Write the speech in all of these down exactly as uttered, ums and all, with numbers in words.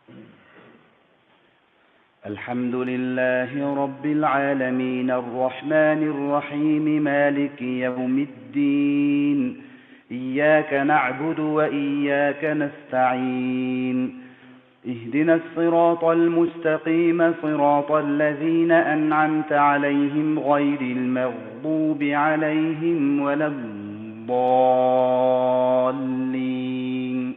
الحمد لله رب العالمين الرحمن الرحيم مالك يوم الدين. إياك نعبد وإياك نستعين. اهدنا الصراط المستقيم صراط الذين أنعمت عليهم غير المغضوب عليهم ولا الضالين.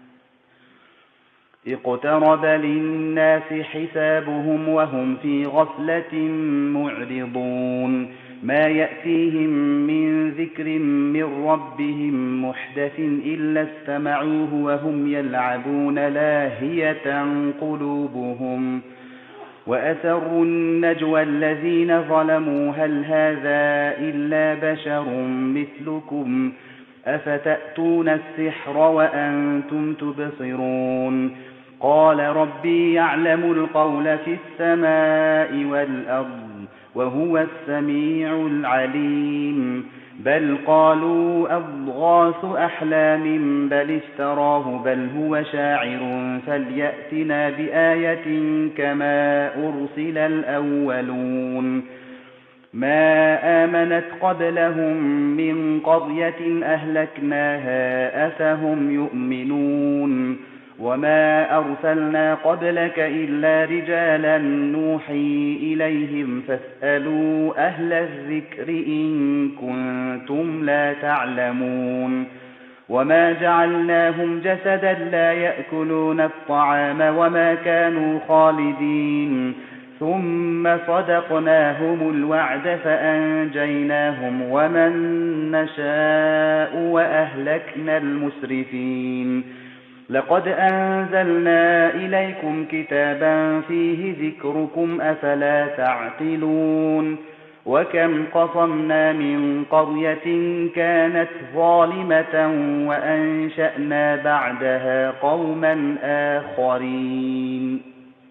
اقترب للناس حسابهم وهم في غفلة معرضون. ما يأتيهم من ذكر من ربهم محدث إلا استمعوه وهم يلعبون لاهية قلوبهم. وأسروا النجوى الذين ظلموا هل هذا إلا بشر مثلكم أفتأتون السحر وأنتم تبصرون. قال ربي يعلم القول في السماء والأرض وهو السميع العليم. بل قالوا أضغاث أحلام بل افتراه بل هو شاعر فليأتنا بآية كما أرسل الأولون. ما آمنت قبلهم من قرية أهلكناها أفهم يؤمنون. وما أرسلنا قبلك إلا رجالا نوحي إليهم فاسألوا أهل الذكر إن كنتم لا تعلمون. وما جعلناهم جسدا لا يأكلون الطعام وما كانوا خالدين. ثم صدقناهم الوعد فأنجيناهم ومن نشاء وأهلكنا المسرفين. لقد أنزلنا إليكم كتابا فيه ذكركم أفلا تعقلون. وكم قصمنا من قرية كانت ظالمة وأنشأنا بعدها قوما آخرين.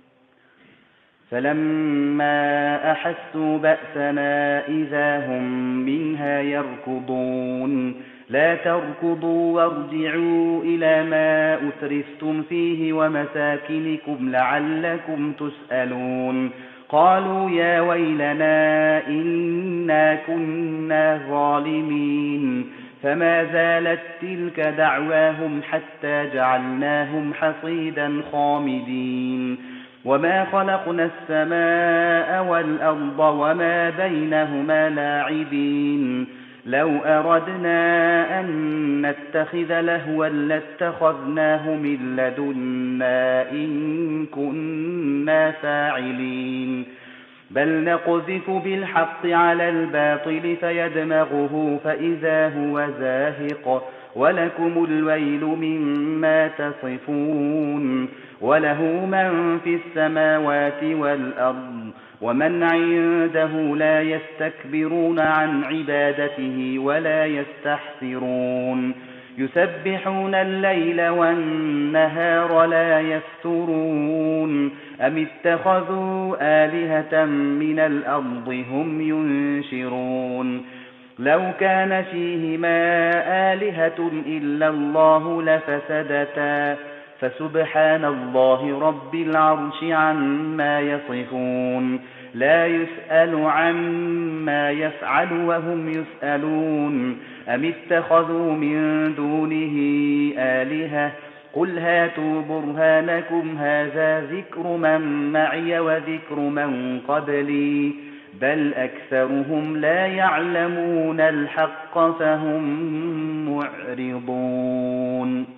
فلما أحسوا بأسنا إذا هم منها يركضون. لا تركضوا وارجعوا إلى ما أترفتم فيه ومساكنكم لعلكم تسألون. قالوا يا ويلنا إنا كنا ظالمين. فما زالت تلك دعواهم حتى جعلناهم حصيدا خامدين. وما خلقنا السماء والأرض وما بينهما لاعبين. لو أردنا أن نتخذ لهوا لاتخذناه من لدنا إن كنا فاعلين. بل نقذف بالحق على الباطل فيدمغه فإذا هو زاهق ولكم الويل مما تصفون. وله من في السماوات والأرض ومن عنده لا يستكبرون عن عبادته ولا يستحسرون. يسبحون الليل والنهار لا يفترون. أم اتخذوا آلهة من الأرض هم ينشرون. لو كان فيهما آلهة إلا الله لفسدتا فسبحان الله رب العرش عما يصفون. لا يسأل عما يفعل وهم يسألون. أم اتخذوا من دونه آلهة قل هاتوا برهانكم هذا ذكر من معي وذكر من قبلي بل أكثرهم لا يعلمون الحق فهم معرضون.